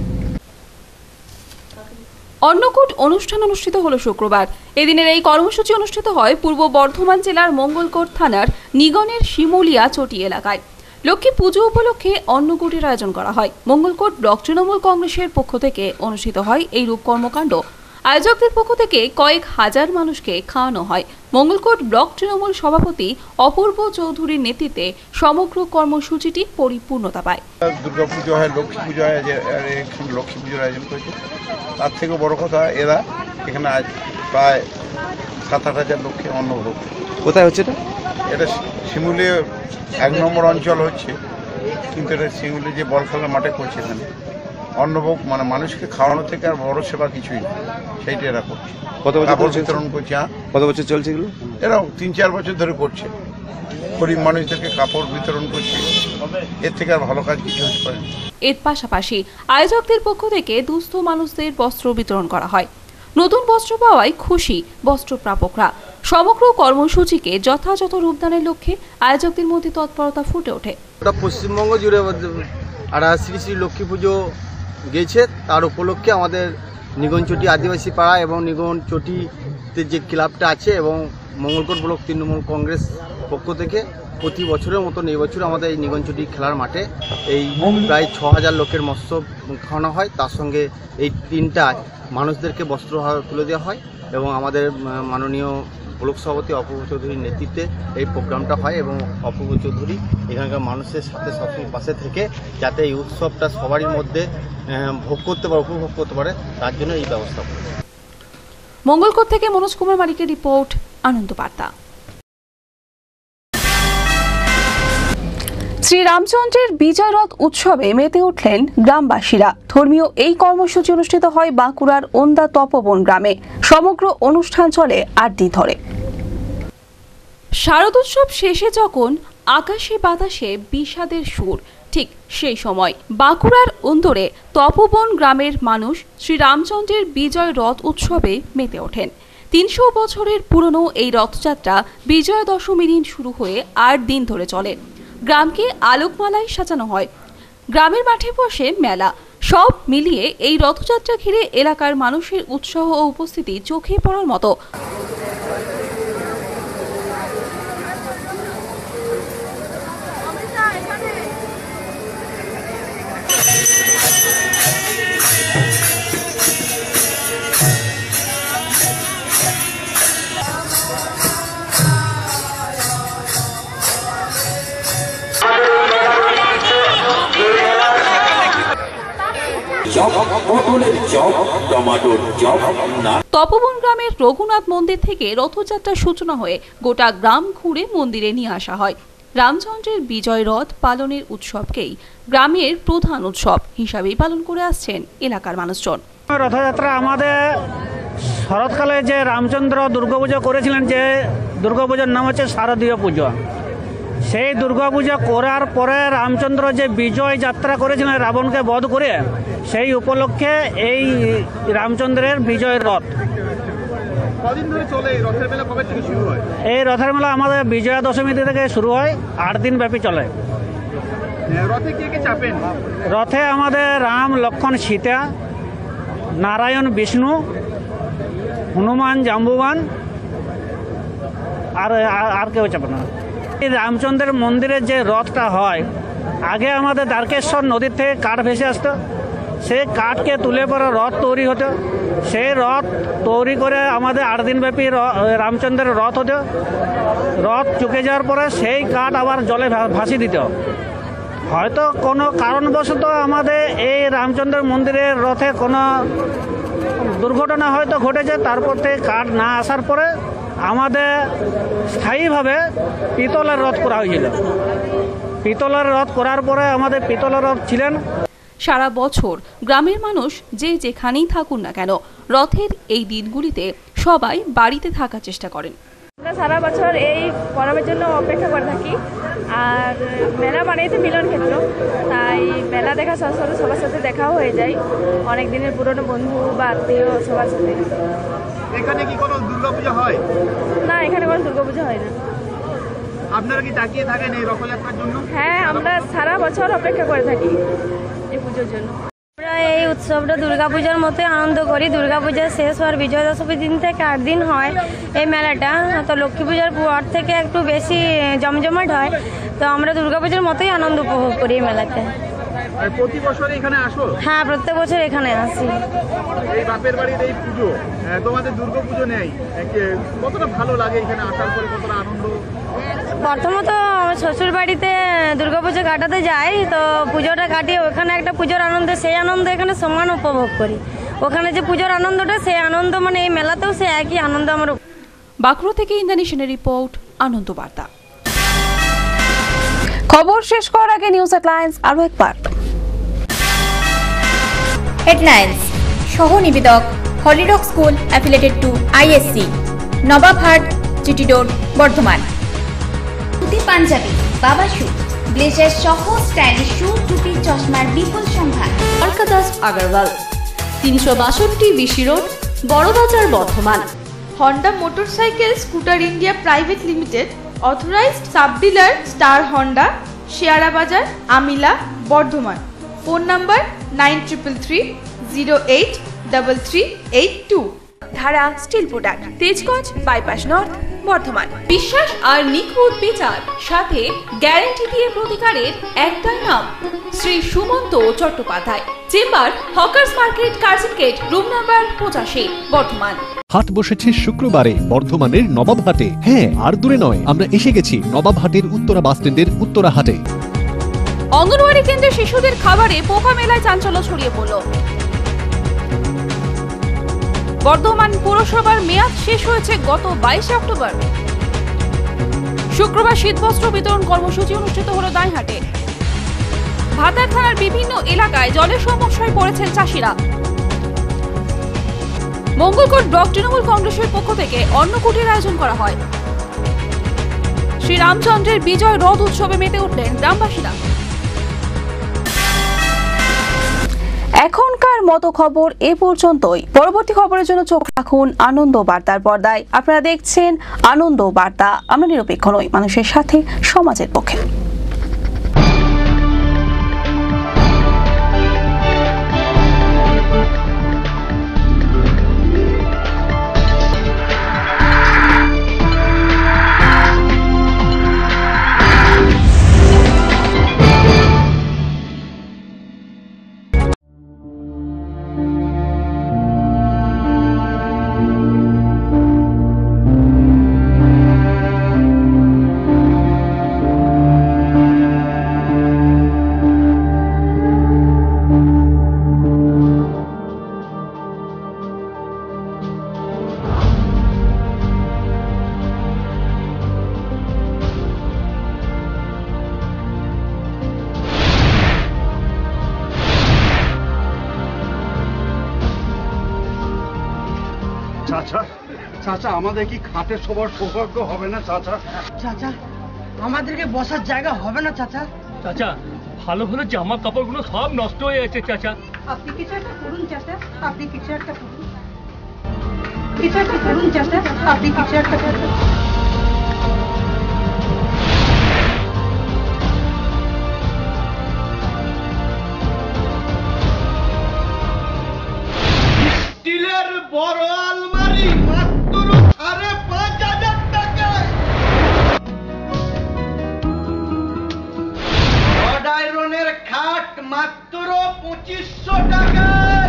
অন্নকূট অনুষ্ঠান অনুষ্ঠিত হলো শুক্রবার। এদিনের এই কর্মসূচি অনুষ্ঠিত হয় পূর্ব বর্ধমান জেলার মঙ্গলকোট থানার নিগনের শিমুলিয়া চটি এলাকায়। লক্ষ্মী পুজো উপলক্ষে অন্নকূটের আয়োজন করা হয়। মঙ্গলকোট ব্লক তৃণমূল কংগ্রেসের পক্ষ থেকে অনুষ্ঠিত হয় এই রূপ কর্মকাণ্ড। আয়োজকদের পক্ষ থেকে কয়েক হাজার মানুষকে খাওয়ানো হয়। মঙ্গলকোট ব্লক তৃণমূল সভাপতি অপূর্ব চৌধুরীর নেতৃত্বে সমগ্র কর্মসূচিটি পরিপূর্ণতা পায়। দুর্গা পুজো হয়, লক্ষ্মী পুজো হয়, লক্ষ্মী পুজোর আয়োজন করেছে। তার থেকে বড় কথা, এরা এখানে আজ প্রায় সাত আট হাজার লোককে অন্নভোগ। কোথায় হচ্ছে এটা? এটা শিমুলি এক নম্বর অঞ্চল হচ্ছে, কিন্তু এটা শিমুলি যে বল খেলার মাঠে করছে। এখানে অন্নভোগ মানে মানুষকে খাওয়ানো থেকে আর বড় সেবা কিছুই না, সেইটা এরা করছে। কত বছর বিতরণ করছে? হ্যাঁ, কত বছর চলছে এগুলো? এরাও তিন চার বছর ধরে করছে। গরিব মানুষদেরকে কাপড় বিতরণ করছে, এর থেকে আর ভালো কাজ কিছু হতে পারে। এর পাশাপাশি আয়োজকদের পক্ষ থেকে দুস্থ মানুষদের বস্ত্র বিতরণ করা হয়। নতুন বস্ত্র পাওয়ায় খুশি বস্ত্র প্রাপকরা। সমগ্র কর্মসূচিকে যথাযথ রূপদানের লক্ষ্যে আয়োজকদের মধ্যে তৎপরতা ফুটে ওঠে। পশ্চিমবঙ্গ জুড়ে আর শ্রী শ্রী লক্ষ্মী পুজো গেছে, তার উপলক্ষে আমাদের নিগনচটি আদিবাসী পাড়া এবং নিগনচটিতে যে ক্লাবটা আছে এবং মঙ্গলকোট ব্লক তৃণমূল কংগ্রেস পক্ষ থেকে প্রতি বছরের মতন এই বছর আমাদের এই নিগনচটি খেলার মাঠে এই প্রায় ছ হাজার লোকের মৎস্য খাওয়ানো হয়। তার সঙ্গে এই তিনটায় মানুষদেরকে বস্ত্র তুলে দেওয়া হয় এবং আমাদের মাননীয় ব্লক সভাপতি অপূর্ব চৌধুরীর নেতৃত্বে এই প্রোগ্রামটা হয় এবং অপূর্ব চৌধুরী এখানকার মানুষের সাথে সবসময় পাশে থেকে যাতে এই উৎসবটা সবারই মধ্যে ভোগ করতে পারে, উপভোগ করতে পারে, তার জন্য এই ব্যবস্থা করেছে। মঙ্গলকোট থেকে মনোজ কুমার মালিকের রিপোর্ট, আনন্দ বার্তা। শ্রীরামচন্দ্রের বিজয় রথ উৎসবে মেতে উঠলেন গ্রামবাসীরা। ধর্মীয় এই কর্মসূচি অনুষ্ঠিত হয় বাঁকুড়ার ওন্দা তপবন গ্রামে। সমগ্র অনুষ্ঠান চলে আট দিন ধরে। শারদোৎসব শেষে যখন আকাশে বাতাসে বিষাদের সুর, ঠিক সেই সময় বাঁকুড়ার ওন্দরে তপবন গ্রামের মানুষ শ্রীরামচন্দ্রের বিজয় রথ উৎসবে মেতে ওঠেন। তিনশো বছরের পুরনো এই রথযাত্রা বিজয়া দশমী দিন শুরু হয়ে আট দিন ধরে চলে। গ্রামকে আলোকমালায় সাজানো হয়। গ্রামের মাঠে বসে মেলা। সব মিলিয়ে এই রথযাত্রা ঘিরে এলাকার মানুষের উৎসাহ ও উপস্থিতি চোখে পড়ার মতো। পটলের চপ, টমেটোর চপ না। তপবন গ্রামের রঘুনাথ মন্দির থেকে রথযাত্রার সূচনা হয়ে গোটা গ্রাম ঘুরে মন্দিরে নিয়ে আসা হয়। রামচন্দ্রের বিজয় রথ পালনের উৎসবকেই গ্রামের প্রধান উৎসব হিসাবেই পালন করে আসছেন এলাকার মানুষজন। রথযাত্রা আমাদের শরৎকালে যে রামচন্দ্র দুর্গাপুজো করেছিলেন, যে দুর্গাপুজোর নাম হচ্ছে শারদীয় পুজো। সেই দুর্গাপুজো করার পরে রামচন্দ্র যে বিজয় যাত্রা করেছিলেন রাবণকে বধ করে, সেই উপলক্ষে এই রামচন্দ্রের বিজয় রথ। কদিন ধরে চলে এই রথের মেলা? কবে থেকে শুরু হয়? এই রথের মেলা আমাদের বিজয়া দশমী থেকে শুরু হয়, আট দিন ব্যাপী চলে। রথে কে কে চাপেন? রথে আমাদের রাম, লক্ষ্মণ, সীতা, নারায়ণ, বিষ্ণু, হনুমান, জাম্বুবান আর আর কেউ চাপে না। এই রামচন্দ্রের মন্দিরের যে রথটা হয়, আগে আমাদের দ্বারকেশ্বর নদীর থেকে কাঠ ভেসে আসতো, সেই কাঠকে তুলে পরে রথ তৈরি হতো। সেই রথ তৈরি করে আমাদের আট দিনব্যাপী রামচন্দ্রের রথ হতো। রথ চুকে যাওয়ার পরে সেই কাঠ আবার জলে ভাসিয়ে দিত। হয়তো কোনো কারণবশত আমাদের এই রামচন্দ্রের মন্দিরের রথে কোনো দুর্ঘটনা হয়তো ঘটেছে, তারপর থেকে কাঠ না আসার পরে আমাদের স্থায়ীভাবে পিতলের রথ করা হয়েছিল। পিতলের রথ করার পরে আমাদের পিতলের রথ ছিলেন। সারা বছর গ্রামের মানুষ যে যেখানেই থাকুন না কেন, রথের এই দিনগুলিতে সবাই বাড়িতে থাকার চেষ্টা করেন। আমরা সারা বছর এই পরবের জন্য অপেক্ষা করে থাকি। আর মেলা মানেই তো মিলন ক্ষেত্র, তাই মেলা দেখা সাথে সাথে সবার সাথে দেখাও হয়ে যায়, অনেক দিনের পুরনো বন্ধু বা আত্মীয় সবার সাথে। এখানে কি কোনো দুর্গাপূজা হয়? না, এখানে কোনো দুর্গাপূজা হয় না। আপনারা কি তাকিয়ে থাকেন এই রথযাত্রার জন্য? হ্যাঁ, আমরা সারা বছর অপেক্ষা করে থাকি এই পুজোর জন্য। আমরা এই উৎসবটা দুর্গাপূজার মতোই আনন্দ করি। দুর্গাপূজা শেষ হওয়ার বিজয় দশমী দিন থেকে আট দিন হয় এই মেলাটা। তো লক্ষ্মী পূজার পর থেকে একটু বেশি জমজমাট হয়। তো আমরা দুর্গাপূজার মতোই আনন্দ উপভোগ করি এই মেলাতে। প্রতি বছর এখানে আসো? হ্যাঁ, প্রত্যেক বছর এখানে আসি। এই বাপের বাড়ির এই পুজো, তোমাদের দুর্গা পুজো নেই, কতটা ভালো লাগে এখানে আসার পরে, কতটা আনন্দ? প্রথমত শ্বশুর বাড়িতে দুর্গাপুজো কাটাতে যাই, তো পুজোটা কাটিয়ে ওখানে একটা পুজোর আনন্দ, সেই আনন্দ এখানে সমান উপভোগ করি। ওখানে যে পুজোর আনন্দটা, সেই আনন্দ মানে এই মেলাতেও সে একই আনন্দ আমার। বাঁকুড়া থেকে ইন্দ্রাণী সেনের রিপোর্ট, আনন্দ বার্তা। খবর শেষ করার আগে নিউজ হেডলাইন্স আরো একবার। হেডলাইন্স। সহ নিবেদক Holy Rock school affiliated to ISC, Nawabhat, GT road, Bardhaman. Dhoti, Punjabi, বাবা শু, ব্লেজার সহ স্টাইলিশ শু, টুপি, চশমার বিপুল সম্ভার। অলকাদাস আগরওয়াল, তিনশো বাষট্টি BC road, Barabazar, Bardhaman. Honda motorcycle scooter India private limited, authorised sub dealer star Honda, শেয়ারা বাজার, আমিলা, Bardhaman. Phone number nine triple three zero eight double three eight two. Dhara steel product, Tejganj bypass north, Bardhaman. বিশ্বাস আর নিখুঁত বিচার সাথে গ্যারান্টি দিয়ে প্রতিকারের একটাই নাম, Shri Sumanta Chattopadhyay. Chamber hawkers market, Curzon gate, room number পঁচাশি, বর্ধমান। হাট বসেছে শুক্রবারে বর্ধমানের নবাবহাটে। হ্যাঁ, আর দূরে নয়, আমরা এসে গেছি নবাবহাটের উত্তরা বাস স্ট্যান্ডের উত্তরা হাটে। অঙ্গনওয়াড়ি কেন্দ্রে শিশুদের খাবারে পোকা মেলায় চাঞ্চল্য ছড়িয়ে পড়ল। বর্ধমান পুরসভার মেয়াদ শেষ হয়েছে গত বাইশে অক্টোবর। শুক্রবার শীতবস্ত্র বিতরণ কর্মসূচি অনুষ্ঠিত হলো দাঁইহাটে। ভাতার থানার বিভিন্ন এলাকায় জলের সমস্যায় পড়েছেন চাষিরা। মঙ্গলকোট ব্লক তৃণমূল কংগ্রেসের পক্ষ থেকে অন্নকূটের আয়োজন করা হয়। শ্রীরামচন্দ্রের বিজয় রথ উৎসবে মেতে উঠলেন গ্রামবাসীরা। এখনকার মতো খবর এ পর্যন্তই। পরবর্তী খবরের জন্য চোখ রাখুন আনন্দ বার্তার পর্দায়। আপনারা দেখছেন আনন্দ বার্তা। আমরা নিরপেক্ষ নই, মানুষের সাথে, সমাজের পক্ষে। চাচা চাচা আমাদের কি খাটে সবার সৌভাগ্য হবে না চাচা? চাচা আমাদেরকে বসার জায়গা হবে না চাচা? চাচা ভালো ভালো জামা কাপড়গুলো সব নষ্ট হয়ে যাচ্ছে চাচা। আপনি কিছু একটা করুন চাচা, আপনি কিছু একটা করুন, কিছু একটা করুন চাচা, আপনি কিছু একটা করুন। স্টিলের বড় আলমারি মাত্র সাড়ে পাঁচ হাজার টাকায়। রড আয়রনের খাট মাত্র পঁচিশশো টাকায়।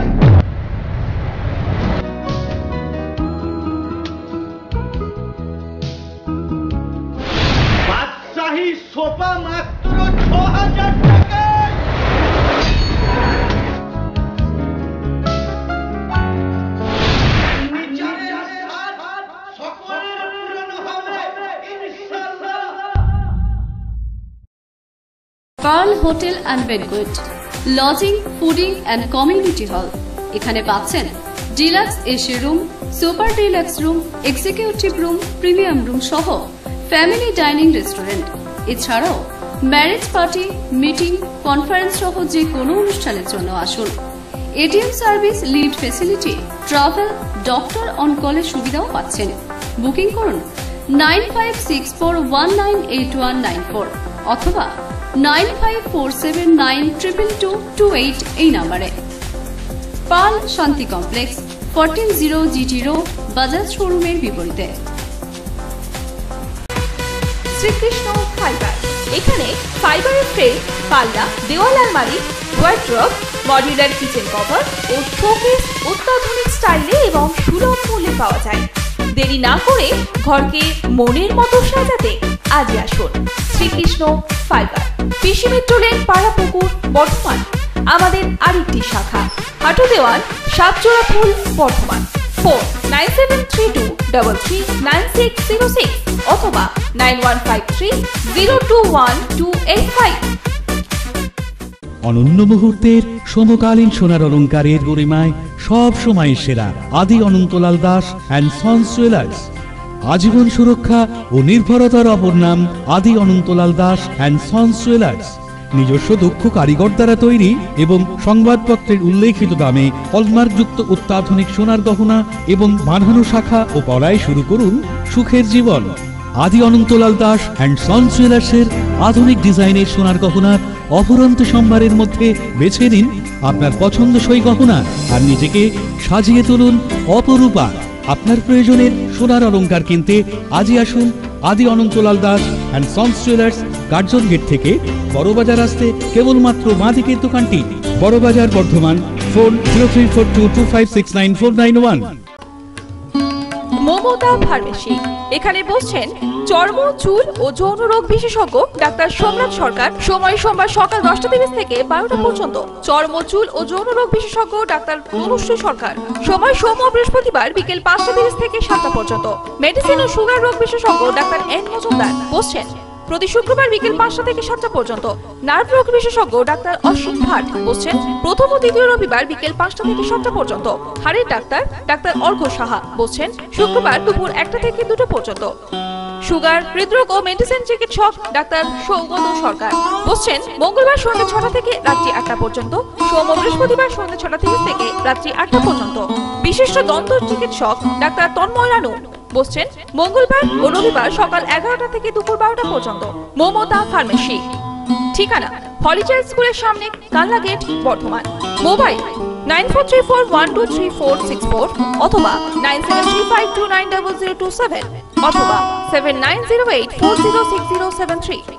বাদশাহী সোফা মাত্র ছ হাজার টাকায়। Pearl hotel and banquet, lodging, fooding and community hall. এখানে পাচ্ছেন deluxe AC room, super deluxe room, executive room, premium room সহ ফ্যামিলি ডাইনিং রেস্টুরেন্ট। এছাড়াও ম্যারেজ পার্টি, মিটিং, কনফারেন্স সহ যে কোনো অনুষ্ঠানের জন্য আসুন। ATM service, lift facility, travel, doctor on কলের সুবিধাও পাচ্ছেন। বুকিং করুন nine five six four one nine eight one nine four অথবা nine five four seven nine triple two two eight এই নাম্বারে। Pal Shanti complex, fourteen zero GT road, Bajaj শোরুমের বিপরীতে। Shrikrishna fibre, এখানে ফাইবারের ফ্রেম, পাল্লা, দেওয়াল আলমারি, ওয়ার্ড্রপ, মডিউলার কিচেন কভার ও শোকেস অত্যাধুনিক স্টাইলে এবং সুলভ মূল্যে পাওয়া যায়। দেরি না করে ঘরকে মনের মতো সাজাতে আজই আসুন Srikrishna fibre, PC metro lane, Parapukur, Bardhaman. আমাদের আরেকটি শাখা হাটু দেওয়ান, সাতজোড়া ফুল, Bardhaman. Phone nine seven three two double three nine six zero six অথবা nine one five three zero two one two eight five. অনন্য মুহূর্তের সমকালীন সোনার অলংকারের গরিমায় সব সময় সেরা Adi Anantalal Das and sons jewellers. আজীবন সুরক্ষা ও নির্ভরতার অপর নাম Adi Anantalal Das and sons jewellers. নিজস্ব দক্ষ কারিগর দ্বারা তৈরি এবং সংবাদপত্রের উল্লেখিত দামে হলমার্কযুক্ত অত্যাধুনিক সোনার গহনা এবং বাঁধানো শাখা ও পলায় শুরু করুন সুখের জীবন। আদি অনন্তলাল দাস অ্যান্ড সন্স জুয়েলার্সের আধুনিক ডিজাইনের সোনার গহনার অফুরন্ত সম্ভারের মধ্যে বেছে নিন আপনার পছন্দসই গহনা আর নিজেকে সাজিয়ে তুলুন অপরূপা। আপনার প্রয়োজনের সোনার অলংকার কিনতে আজই আসুন Adi Anantalal Das and sons jewellers, Curzon gate থেকে বড়বাজার আসতে কেবলমাত্র বাঁ দিকের দোকানটি, Barabazar, Bardhaman. Phone zero three four two two five six nine four nine one. Mamata pharmacy, এখানে বসছেন চর্ম, চুল ও যৌন রোগ বিশেষজ্ঞ ডাক্তার সোমনাথ সরকার। সময় সোমবার সকাল দশটা তিরিশ থেকে বারোটা পর্যন্ত। চর্ম, চুল ও যৌন রোগ বিশেষজ্ঞ ডাক্তার তনুশ্রী সরকার। সময় সোম ও বৃহস্পতিবার বিকেল পাঁচটা তিরিশ থেকে সাতটা পর্যন্ত। মেডিসিন ও সুগার রোগ বিশেষজ্ঞ ডাক্তার এন মজুমদার বসছেন প্রতি শুক্রবার বিকেল পাঁচটা থেকে সাতটা পর্যন্ত। নার্ভ রোগ বিশেষজ্ঞ ডাক্তার অসীম ভাট বসছেন প্রথম ও দ্বিতীয় রবিবার বিকেল পাঁচটা থেকে সাতটা পর্যন্ত। হাড়ের ডাক্তার ডাক্তার অর্ঘ সাহা বসছেন শুক্রবার দুপুর একটা থেকে দুটো পর্যন্ত। সুগার, হৃদরোগ ও মেডিসিন চিকিৎসক ডাক্তার সৌগত সরকার বসছেন মঙ্গলবার সন্ধ্যে ছটা থেকে রাত্রি আটটা পর্যন্ত। সোম ও বৃহস্পতিবার সন্ধ্যে ছটা তিরিশ থেকে রাত্রি আটটা পর্যন্ত। বিশিষ্ট দন্ত চিকিৎসক ডাক্তার তন্ময় রানু বসছেন মঙ্গলবার ও রবিবার সকাল এগারোটা থেকে দুপুর বারোটা পর্যন্ত। মমতা ফার্মেসি, ঠিকানা হলিচাইল স্কুলের সামনে, কানলা gate, Bardhaman. Mobile nine four three four one two three four six four অথবা nine seven three five two nine double zero two seven অথবা seven nine zero eight four zero six zero seven three.